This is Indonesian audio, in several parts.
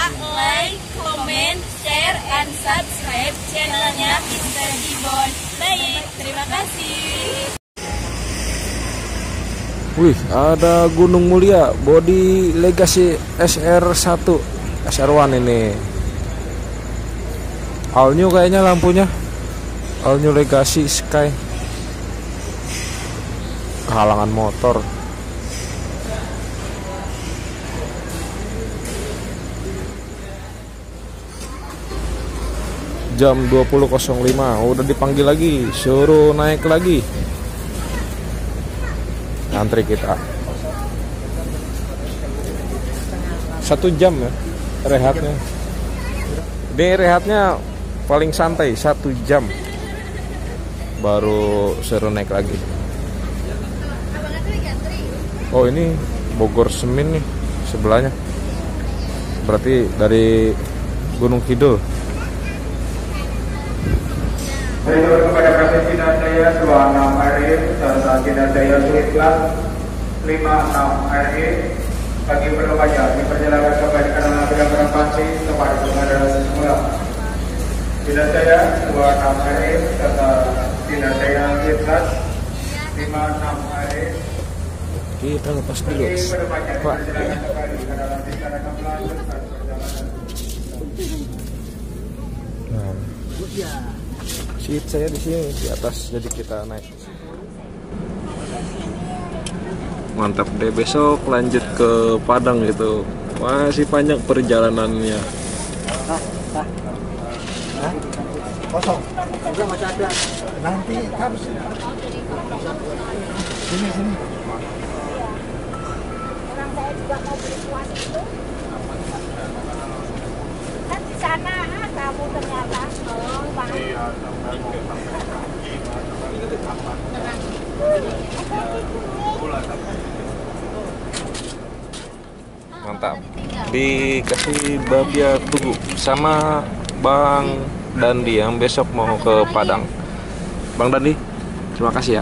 like, comment, share, and subscribe channelnya Mr. Gibbon. Baik, terima kasih. Wih, ada Gunung Mulia body Legacy SR1 SR1 ini. All new kayaknya lampunya. All new Legacy Sky. Kehalangan motor. Jam 20.05 udah dipanggil lagi, suruh naik lagi. Antri kita 1 jam ya rehatnya. Ini rehatnya paling santai 1 jam, baru suruh naik lagi. Oh, ini Bogor Semin nih sebelahnya, berarti dari Gunung Kidul. Berikut kepada Kapten Jinajaya 26 RE serta Jinajaya Suite Class 56 RE bagi penumpangnya dipersilakan kembali ke dalam bidang panci tempat pengendara semula. Jinajaya 26 RE serta Jinajaya Suite Class 56 RE. Kita lepas dulu, Pak. Nah, seat saya di sini di atas, jadi kita naik. Mantap deh, besok lanjut ke Padang gitu. Masih panjang perjalanannya. Kosong, juga masih ada. Nanti harus sini. Orang saya juga mau beli kuas itu. Kan di sana kamu ternyata. Oh, Pak. Mantap. Dikasih babia tugu sama Bang Dandi yang besok mau ke Padang. Bang Dandi, terima kasih ya.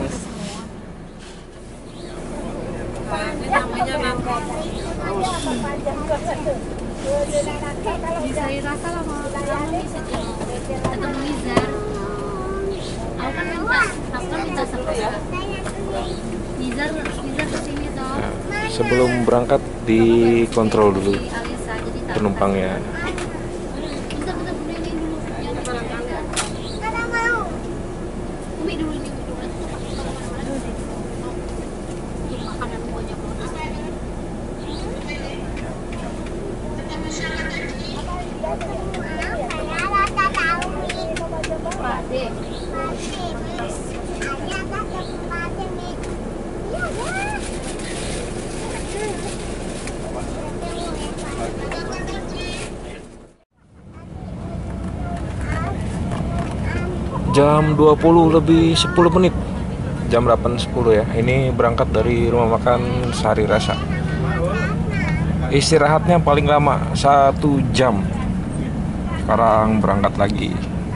Bisa rasa lama bisa ketemu Nizar. Aku kan minta sepeda. Nizar kesini toh. Nah, sebelum berangkat dikontrol dulu penumpangnya. Jam 20:10. Jam 8.10 ya. Ini berangkat dari rumah makan Sari Rasa. Istirahatnya paling lama 1 jam. Sekarang berangkat lagi.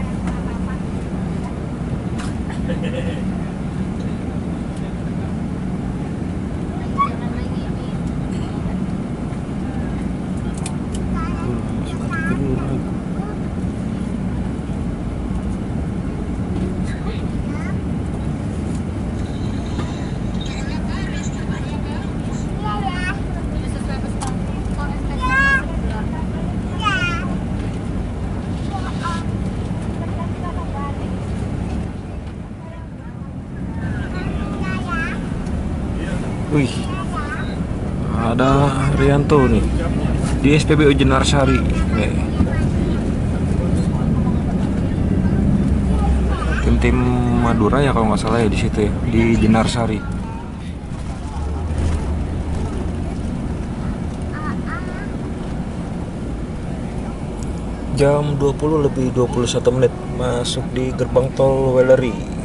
Wih, ada Rianto nih di SPBU Jenarsari. Tim Madura ya kalau nggak salah ya, di situ ya, di Jenarsari. Jam 20:21 masuk di gerbang tol Weleri.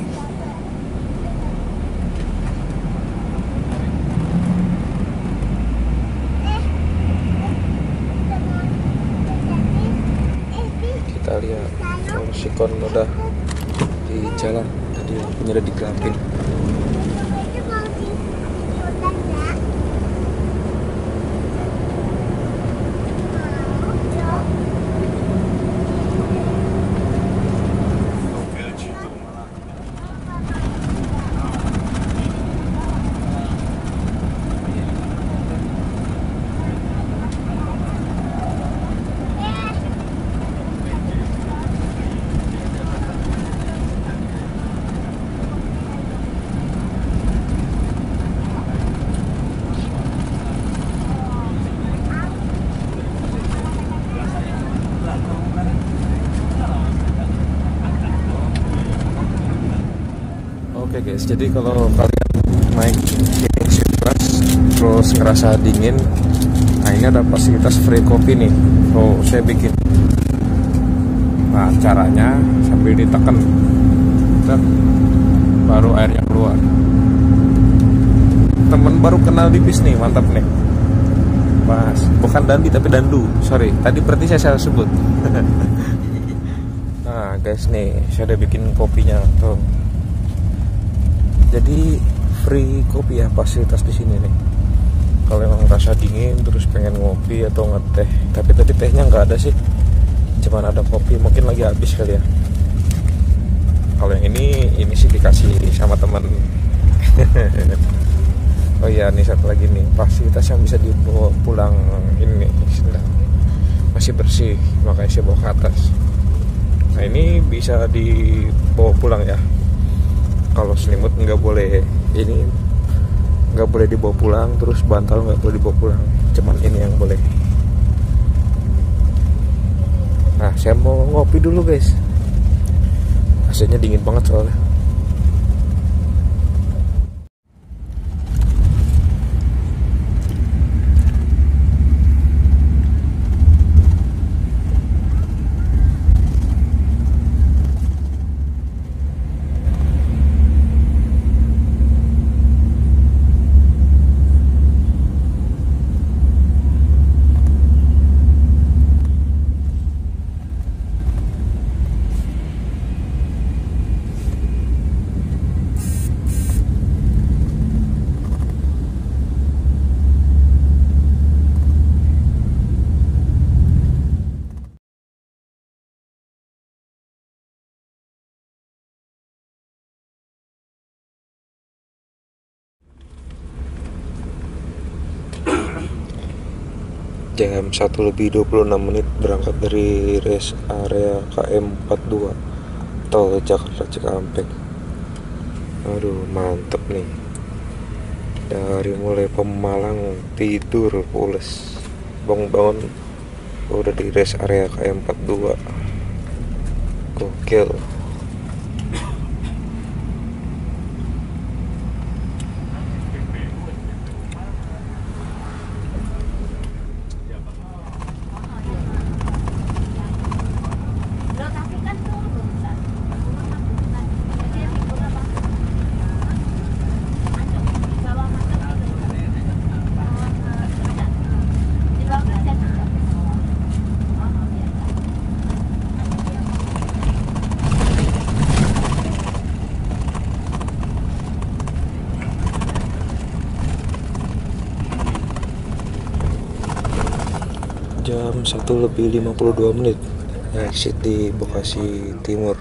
Kita lihat sikon udah di jalan, tadi lampunya udah digelapin. guys, jadi kalau kalian naik ini suite class terus ngerasa dingin, nah ini ada fasilitas free kopi nih. Oh, saya bikin. Nah, caranya sambil ditekan, baru airnya keluar. Temen baru kenal di bis nih, mantap nih. Mas, bukan Dandi tapi Dandu. Sorry, tadi berarti saya salah sebut. Nah guys nih, saya udah bikin kopinya tuh. Jadi free kopi ya fasilitas di sini nih. Kalau emang rasa dingin terus pengen ngopi atau ngeteh, tapi tadi tehnya nggak ada sih, cuman ada kopi, mungkin lagi habis kali ya. Kalau yang ini sih dikasih sama teman. Oh iya, nih satu lagi nih, fasilitas yang bisa dibawa pulang ini masih bersih, makanya saya bawa ke atas. Nah ini bisa dibawa pulang ya. Kalau selimut nggak boleh, ini nggak boleh dibawa pulang, terus bantal nggak boleh dibawa pulang, cuman ini yang boleh. Nah saya mau ngopi dulu guys, AC-nya dingin banget soalnya. Jam 1:26 berangkat dari rest area KM 42 tol Jakarta Cikampek. Aduh mantep nih, dari mulai Pemalang tidur pules, bangun-bangun udah di rest area KM 42. Gokil. Jam 1:52 exit di Bekasi Timur.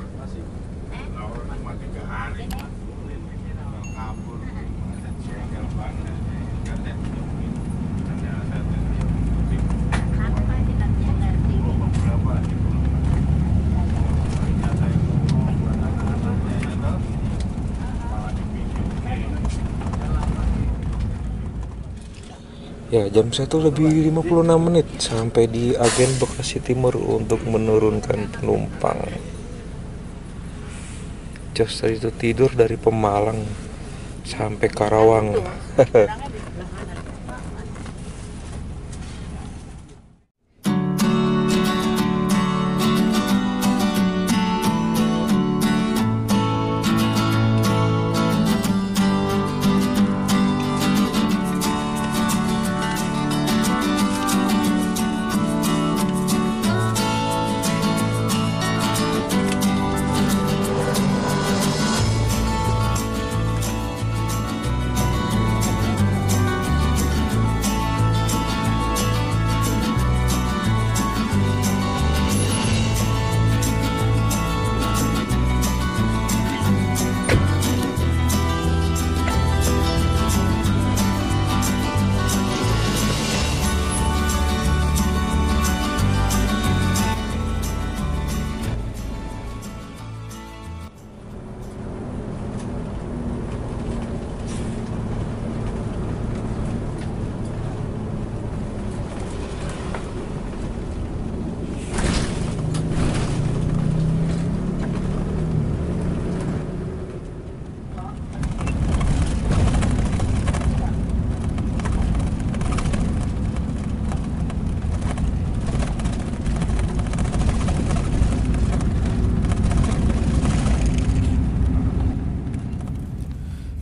Ya, jam 1:56 sampai di agen Bekasi Timur untuk menurunkan penumpang. Just tadi itu tidur dari Pemalang sampai Karawang.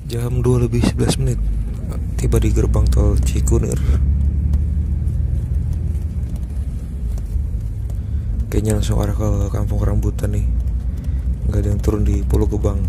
Jam 2 lebih 11 menit tiba di gerbang tol Cikunir. Kayaknya langsung arah ke Kampung Rambutan nih. Nggak ada yang turun di Pulau Gebang.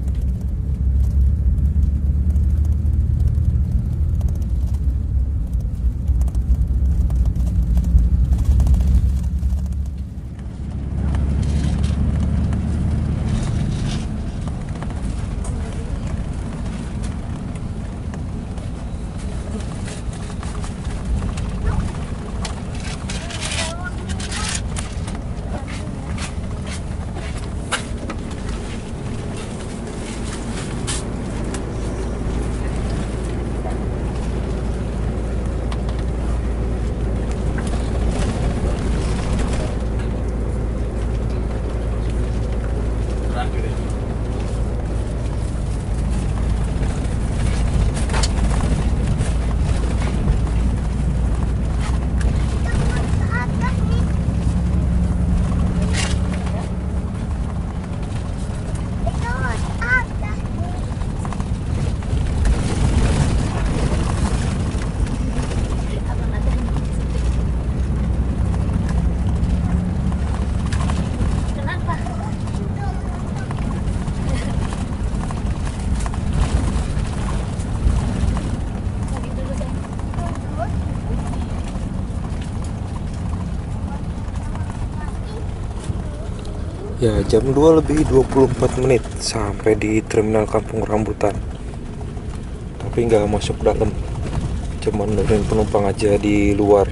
Ya, jam 2 lebih 24 menit sampai di Terminal Kampung Rambutan. Tapi nggak masuk dalam, cuman nurunin penumpang aja di luar.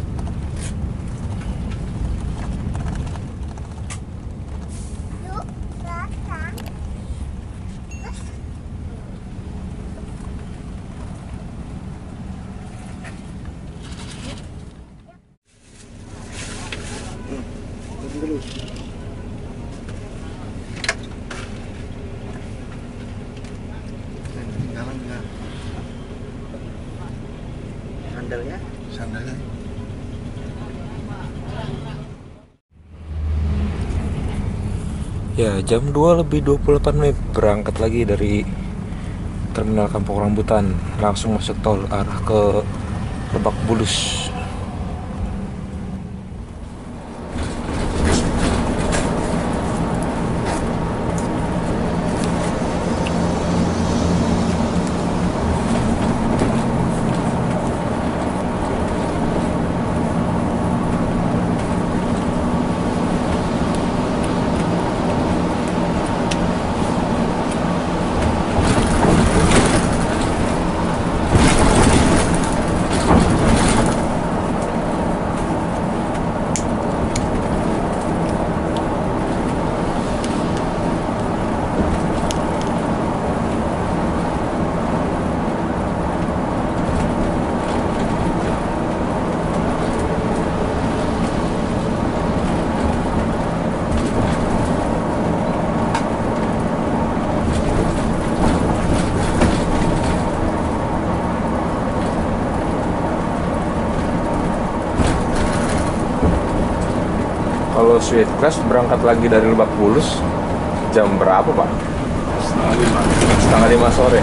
Sandalnya. Ya, jam 2 lebih 28 menit berangkat lagi dari Terminal Kampung Rambutan, langsung masuk tol arah ke Lebak Bulus. Kalau Sweet Class berangkat lagi dari Lebak Bulus jam berapa, Pak? Setengah lima sore.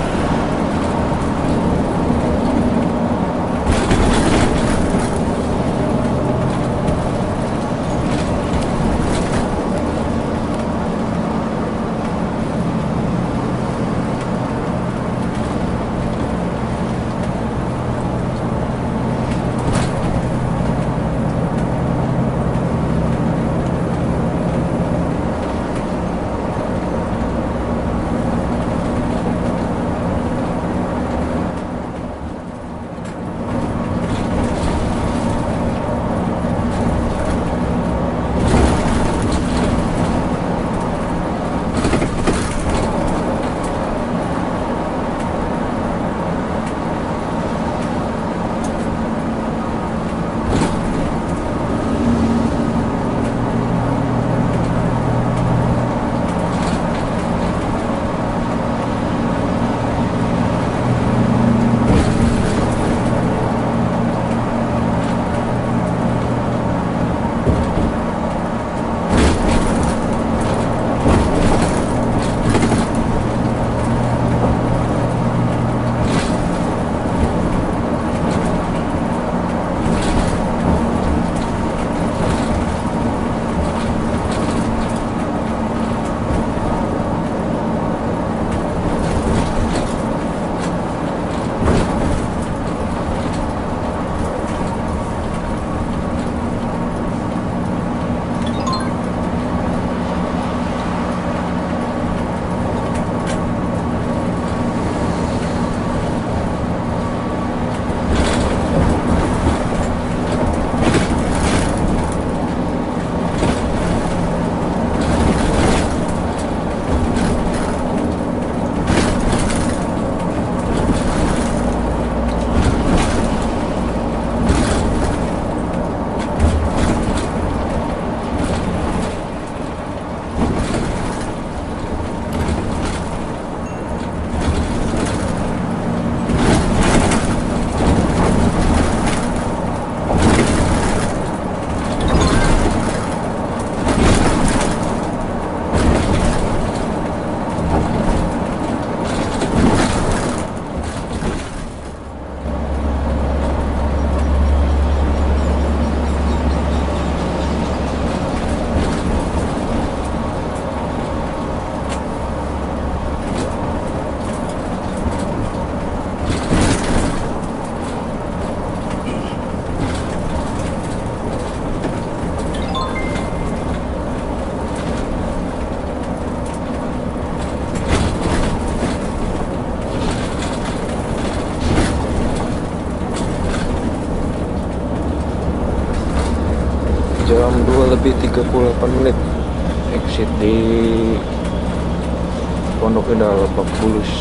lebih 38 menit exit di Pondok Indah Lebak Bulus.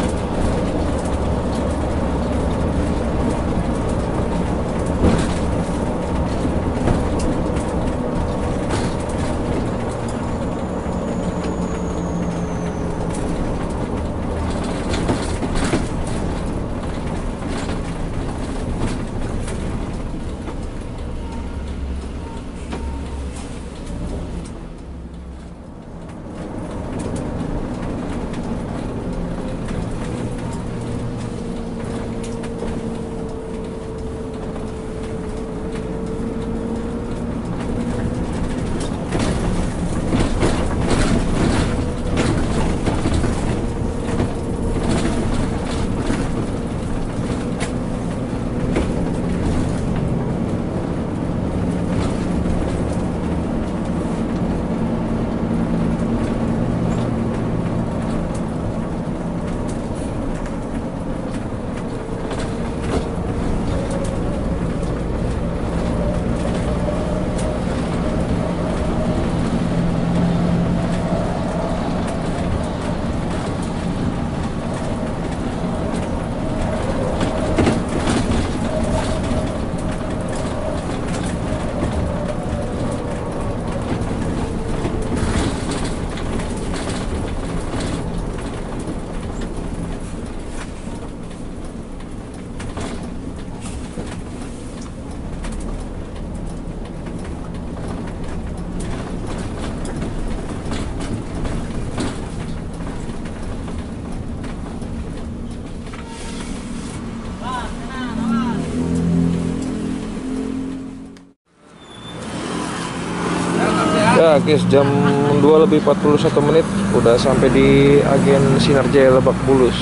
Ya guys, jam 2 lebih 41 menit udah sampai di agen Sinar Jaya Lebak Bulus.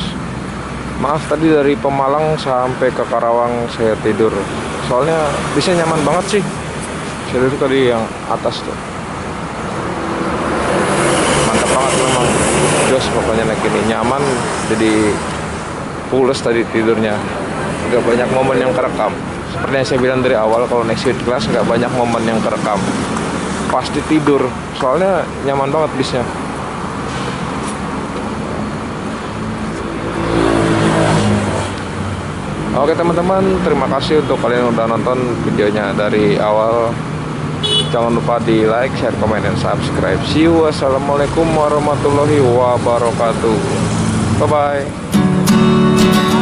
Maaf tadi dari Pemalang sampai ke Karawang saya tidur. Soalnya bisa nyaman banget sih. Saya tidur tadi yang atas tuh. Mantap banget memang. Jos pokoknya naik ini nyaman, jadi pules tadi tidurnya. Gak banyak momen yang kerekam. Seperti yang saya bilang dari awal, kalau naik suite class gak banyak momen yang kerekam. Pasti tidur, soalnya nyaman banget bisnya. Oke teman-teman, terima kasih untuk kalian yang udah nonton videonya dari awal. Jangan lupa di like, share, komen, dan subscribe. See you. Wassalamualaikum warahmatullahi wabarakatuh. Bye bye.